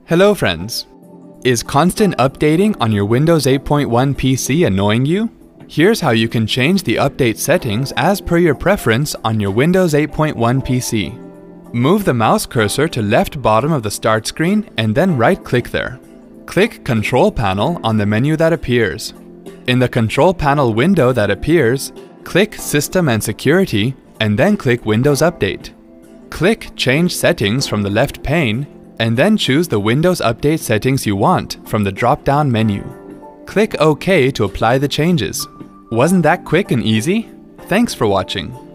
Hello friends! Is constant updating on your Windows 8.1 PC annoying you? Here's how you can change the update settings as per your preference on your Windows 8.1 PC. Move the mouse cursor to left bottom of the start screen and then right-click there. Click Control Panel on the menu that appears. In the Control Panel window that appears, click System and Security and then click Windows Update. Click Change Settings from the left pane and then choose the Windows Update settings you want from the drop-down menu. Click OK to apply the changes. Wasn't that quick and easy? Thanks for watching.